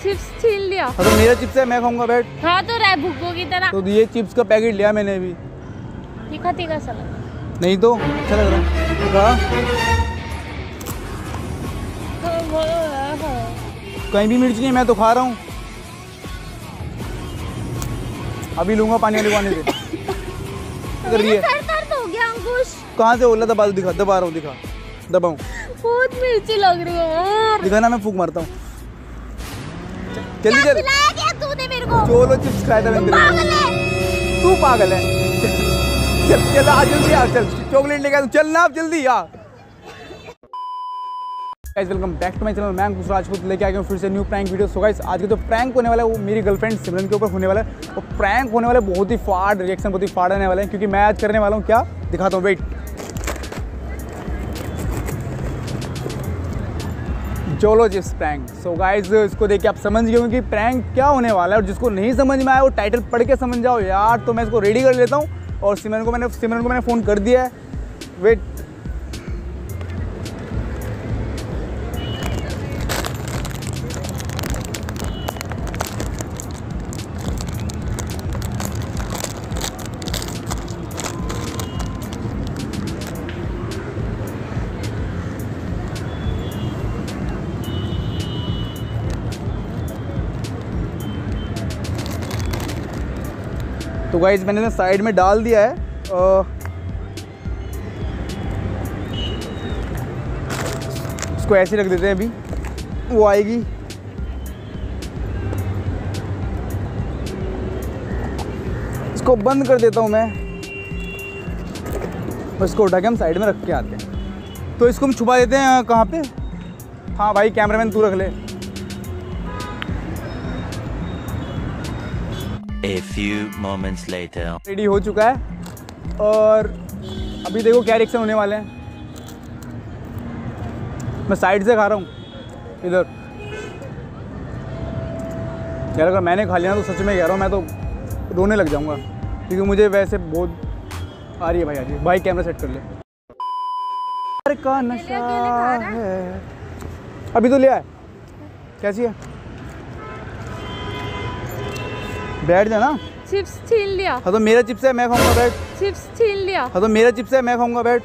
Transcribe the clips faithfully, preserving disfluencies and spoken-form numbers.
Chips छीन लिया। हाँ तो मेरा चिप्स है, मैं खाऊंगा, बैठ। हाँ तो रह भूखों की तरह। तो ये चिप्स का पैकेट लिया मैंने अभी। तीखा तीखा सा लगा। नहीं तो अच्छा लग रहा है। कहीं भी मिर्च नहीं है, मैं तो खा रहा हूँ। अभी लूंगा पानी वाली पानी से। कर रही है। सर दर्द हो गया अंकुश। कहाँ से बोला? दबा दो, दिखा, दबा रहा हूँ, दिखा, दबाऊँ। बहुत मिर्ची लग रही है। दिखा ना, मैं फूक मारता हूँ। जल्दी चल। खिलाया क्या तूने मेरे को? चोलो चिप्स खाया था मैंने। पागल है। तू पागल है। चल चल आ, जल्दी आ, चल चॉकलेट लेके आ, चल ना आप जल्दी आ। Guys welcome back to my channel. मैं अंकुश राजपूत लेके आ गया हूँ फिर से new prank video. So guys आज के जो प्रैंक होने वाला है वो मेरी गर्लफ्रेंड सिमरन के ऊपर होने वाला है। और प्रैंक होने वाला है बहुत ही फाड़, रिएक्शन बहुत ही फाड़ आने वाले हैं, क्योंकि मैं आज करने वाला हूँ क्या, दिखाता हूँ, वेट। चोलो चिप्स प्रैंक। सो गाइस इसको देख के आप समझ गए हो कि प्रैंक क्या होने वाला है, और जिसको नहीं समझ में आया वो टाइटल पढ़ के समझ जाओ यार। तो मैं इसको रेडी कर लेता हूँ और सिमरन को मैंने सिमरन को मैंने फ़ोन कर दिया है, वेट। तो गाइस मैंने ना साइड में डाल दिया है। आ, इसको ऐसे रख देते हैं, अभी वो आएगी। इसको बंद कर देता हूँ मैं, और इसको उठा के हम साइड में रख के आते हैं। तो इसको हम छुपा देते हैं कहाँ पे? हाँ भाई कैमरामैन तू रख ले। A few moments later. Ready हो चुका है, और अभी देखो क्या रिएक्शन होने वाले हैं। मैं साइड से खा रहा हूँ इधर। यार अगर मैंने खा लिया ना तो सच में कह रहा हूँ, मैं तो रोने लग जाऊँगा, क्योंकि मुझे वैसे बहुत आ रही है। भाई आ रही है भाई, कैमरा सेट कर ले। प्यार का नशा है। अभी तो लिया है। कैसी है? बैठ जा ना। चिप्स छीन लिया। हाँ तो मेरा चिप्स है, मैं खाऊंगा, बैठ। चिप्स छीन लिया। हाँ तो मेरा चिप्स है, मैं खाऊंगा, बैठ।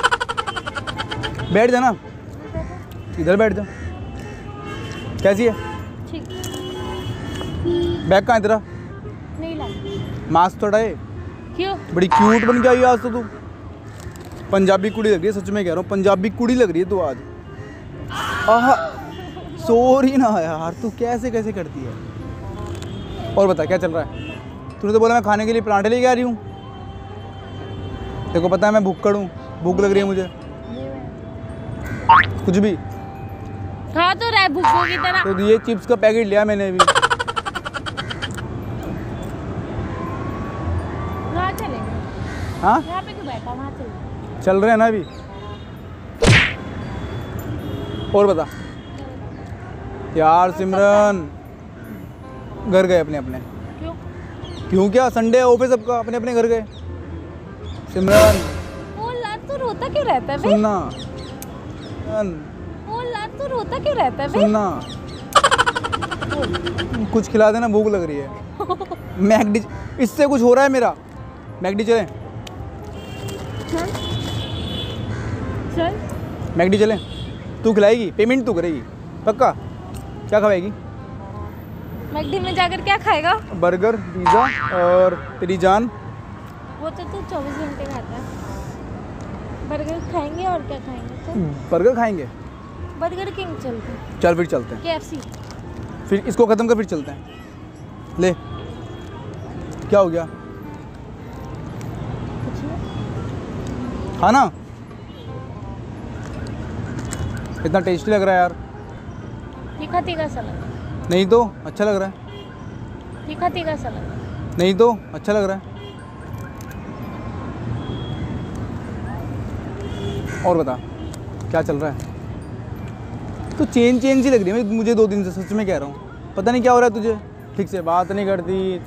बैठ जा ना, इधर बैठ जा। कैसी है? ठीक। बैग कहाँ है तेरा? नहीं लगा। मास्क थोड़ा है। क्यों? बड़ी क्यूट बन के आई आज तो तू। पंजाबी कुड़ी लग रही है, सच में कह रहा हूँ, पंजाबी कुड़ी लग रही है तू आज। आह सॉरी ना यार, तू कैसे कैसे करती है। और बता क्या चल रहा है? तूने तो बोला मैं खाने के लिए पराठे लेके आ रही हूँ। तेरे को पता है मैं भूख हूँ, भूख लग रही है मुझे। कुछ भी हाँ तो रह भूखों की तरह। तो ये चिप्स का पैकेट लिया मैंने अभी। कहाँ चलेंगे? हाँ यहाँ पे क्यों बैठा? वहाँ चल। चल रहे हैं ना अभी। और बता यार सिमरन, घर गए अपने अपने। क्यों? क्यों क्या? संडे है, ऑफिस सबका, अपने अपने घर गए। सिमरन ओ लाल तू रोता क्यों रहता है बे? सुनना। ओ लाल तू रोता क्यों रहता है बे? सुनना, कुछ खिला देना, भूख लग रही है। मैकडी, इससे कुछ हो रहा है मेरा। मैकडी चले? चल चल मैकडी चले? तू खिलाएगी, पेमेंट तू करेगी पक्का? क्या खवाएगी? मैकडी में जाकर क्या खाएगा? बर्गर, पिज़्ज़ा और तेरी जान। वो तो तू चौबीस घंटे खाता है। बर्गर खाएंगे और क्या खाएंगे? तो बर्गर खाएंगे। बर्गर किंग चलते हैं। चल फिर चलते हैं। केएफसी। फिर इसको ख़त्म कर फिर चलते हैं। ले क्या हो गया? कुछ नहीं। हाँ ना, कितना टेस्टी लग रहा है यार। तीखा तीखा सा लगा। नहीं तो अच्छा लग रहा है। तीखा तीखा सा लगा। नहीं तो अच्छा लग रहा है। और बता क्या चल रहा है? तो चेंज चेंज ही लग रही है मुझे दो दिन से, सच में कह रहा हूँ। पता नहीं क्या हो रहा है तुझे, ठीक से बात नहीं करती।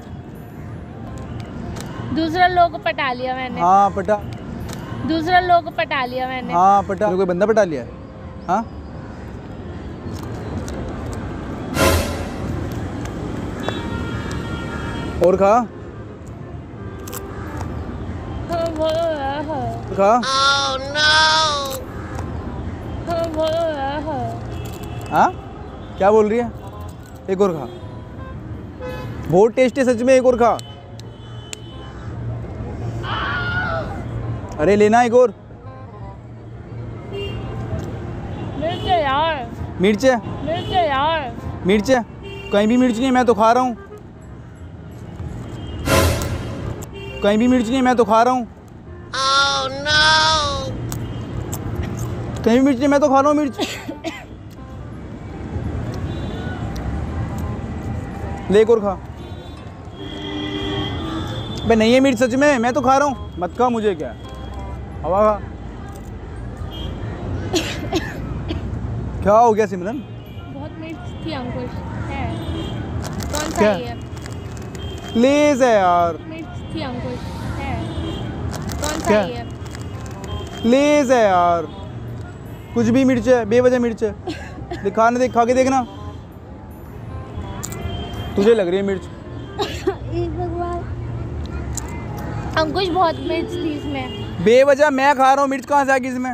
दूसरा लोग पटा लिया मैंने। हाँ पटा। दूसरा लोग पटा लिया मैंने। हाँ पटा। कोई बंदा पटा लिया है? हाँ और खा हाँ, बोलो यार, हाँ। खा। हाँ, बोलो यार, हाँ। हाँ क्या बोल रही है? एक और खा, बहुत टेस्टी सच में, एक और खा। अरे लेना एक और। मिर्च है यार, मिर्च है, मिर्च है यार। मिर्च है, कहीं भी मिर्च नहीं है, मैं तो खा रहा हूँ। कहीं भी मिर्च नहीं है, मैं तो खा रहा हूँ। Oh, no. कहीं भी मिर्च नहीं, मैं तो खा रहा हूँ मिर्च। ले एक और खा। बे नहीं है मिर्च सच में, मैं तो खा रहा हूँ। मत खा, मुझे क्या है। हवा खा। क्या हो गया सिमरन? बहुत मिर्च थी अंकुश, है। कौन सा क्या? है ये? प्लीज है यार, मिर्च थी अंकुश, है। कौन सा क्या? है ये? प्लीज है यार, कुछ भी मिर्च है, बेवजह मिर्च है। दिखा दे, खा के देखना। तुझे लग रही है मिर्च? एक भगवान, अंकुश बहुत मिर्च थी इसमें। बेवजह मैं खा रहा हूँ मिर्च, कहाँ से आ गई इसमें?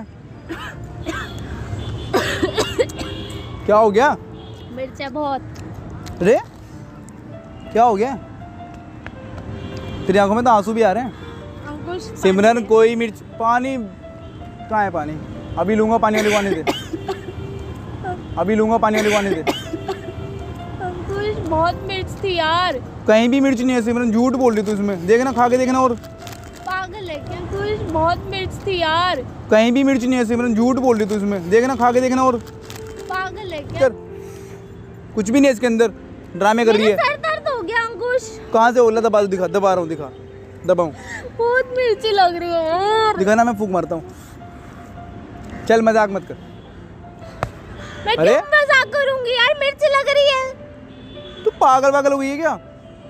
क्या हो गया? मिर्च है बहुत। अरे क्या हो गया? तेरी आंखों में तो आंसू भी आ रहे हैं। अंकुश सिमरन कोई मिर्च, पानी कहाँ है? पानी अभी लूंगा, पानी वाले को आने दे। अभी लूंगा, पानी वाले को आने दे। अंकुश बहुत मिर्च थी यार। कहीं भी मिर्च नहीं है सिमरन, झूठ बोल रही तू इसमें। देखना, खा के देखना। और पागल है क्या? अंकुश बहुत मिर्च थी यार। कहीं भी मिर्च नहीं है सिमरन, झूठ बोल रही तू इसमें। देखना, खा के देखना। और पागल है क्या? कर, कुछ भी नहीं है इसके अंदर, ड्रामे कर रही है। मेरा सर दर्द हो गया अंकुश। कहाँ से बोला? दबा दो, दिखा, दबा रहा हूँ, दिखा, दबाऊँ, बहुत मिर्ची लग रही है यार। दिखा ना, मैं फूंक मारता हूँ। चल मजाक मत कर। मैं अरे? क्यों मजाक करूंगी यार, मिर्ची लग रही है। तू पागल पागल हो गई है क्या?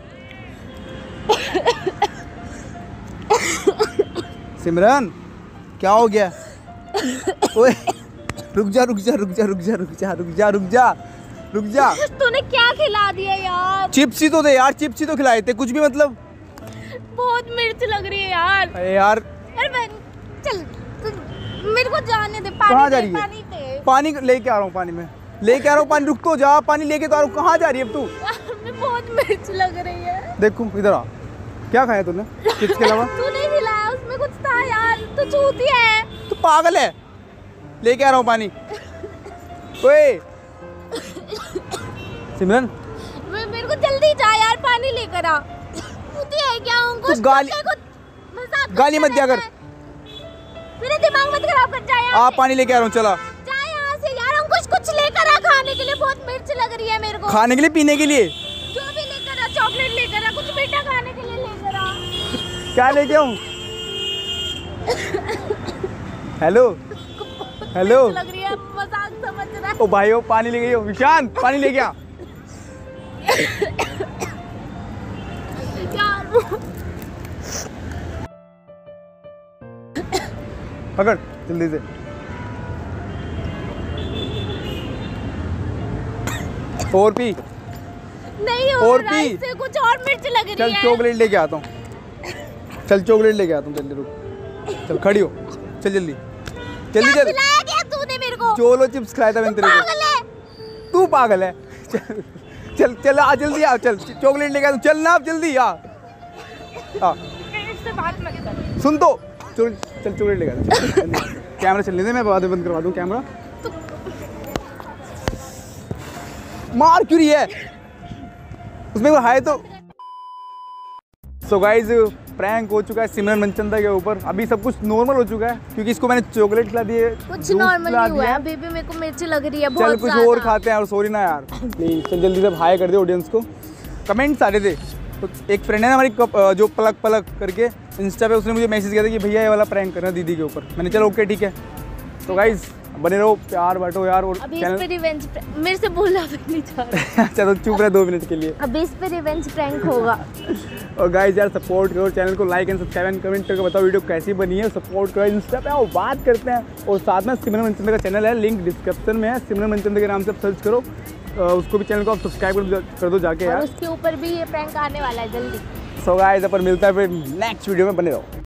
सिमरन क्या हो गया? ओए रुक जा, रुक जा, रुक जा, रुक जा, रुक जा, रुक जा, रुक जा, रुक जा। तूने क्या खिला दिया यार? चिप्स ही तो दे यार, चिप्स ही तो खिलाए थे, कुछ भी मतलब। बहुत मिर्च लग रही है यार। अरे यार, यार मैं चल, तू मेरे को जाने दे। पानी कहाँ जा दे, रही है? पानी दे। पानी लेके आ रहा हूँ, पानी में लेके आ रहा हूँ पानी। रुक तो जा, पानी लेके तो आ रहा हूँ। कहाँ जा रही है अब तू? मैं बहुत मिर्च लग रही है। देखो इधर आ, क्या खाया तूने चिप्स के अलावा? तूने खिलाया, उसमें कुछ था यार। तू चूतिया है। तू पागल है। लेके आ रहा हूँ पानी। ओए सिमरन, मैं- मेरे को जल्दी जा यार, पानी लेकर आ। चूतिया है क्या अंकुश? तू गाली- तेरे को मजाक गाली मत दिया कर। करता है। मेरा दिमाग मत खराब कर। जा यार आ से। पानी लेके आ रहा हूँ, चला। जा यहाँ से यार अंकुश, कुछ लेकर आ खाने के लिए। बहुत मिर्च लग रही है मेरे को। खाने के लिए, पीने के लिए? जो भी लेकर आ, चॉकलेट लेकर आ, कुछ मीठा खाने के लिए लेकर आ। क्या लेके आऊँ? हेलो हेलो, लग रही है, मजाक समझ रहा है। ओ भाई, ओ पानी ले गई हो। विशांत पानी लेके आ। यार पकड़ जल्दी से। और पी, नहीं हो और रहा, पी। इससे कुछ और मिर्च लग रही चल है। चॉकलेट लेके आता हूँ। चल चॉकलेट लेके आता हूँ, जल्दी रुक। चल खड़ी हो, चल जल्दी जल्दी क्या चल। खिलाया क्या तूने मेरे को? चोलो चिप्स खिलाया था मैंने तेरे को। पागल है। तू पागल है। चल चल चल, आ जल्दी आ, चल चॉकलेट लेके आ। चल ना, अब जल्दी आ। आ इससे बात मत कर। सुन तो, चल चल चॉकलेट लेके आ। चल, जल्दी। कैमरा चलने दे, मैं बाद में बंद करवा दूँ कैमरा। मार क्यों रही है? उसमें वो है तो। सो गाइज, प्रैंक हो चुका है सिमरन मनचंदा के ऊपर। अभी सब कुछ नॉर्मल हो चुका है, क्योंकि इसको मैंने चॉकलेट खिला दिए, कुछ नॉर्मल नहीं हुआ है, अभी भी मेरे को मिर्च लग रही है बहुत चल कुछ ज़्यादा। और खाते हैं। और सॉरी ना यार, प्लीज चल जल्दी से हाय कर दे ऑडियंस को। कमेंट्स आ रहे थे, तो एक फ्रेंड है ना हमारी कप- जो पलक पलक करके इंस्टा पे, उसने मुझे मैसेज किया था कि भैया ये वाला प्रैंक करना दीदी के ऊपर। मैंने चलो ओके ठीक है। तो गाइज बने रहो, प्यार बांटो यार। और अभी इस पे रिवेंज, मेरे से बोला भी नहीं जा रहा। अच्छा तो चुप रहे दो मिनट के लिए। अभी इस पे रिवेंज प्रैंक होगा। और गाइस यार सपोर्ट करो चैनल को, like and subscribe and comment करके बताओ वीडियो कैसी बनी है। सपोर्ट करो इंस्टा पे, और बात करते हैं। और साथ में सिमरन मनचंदा का चैनल है, लिंक डिस्क्रिप्शन में है। सिमरन मनचंदा के नाम से सर्च करो, उसको भी चैनल को आप सब्सक्राइब कर दो कर दो जाके और यार। उसके ऊपर भी ये प्रैंक आने वाला है जल्दी। सो गाइस अपन मिलता है फिर नेक्स्ट वीडियो में, बने रहो।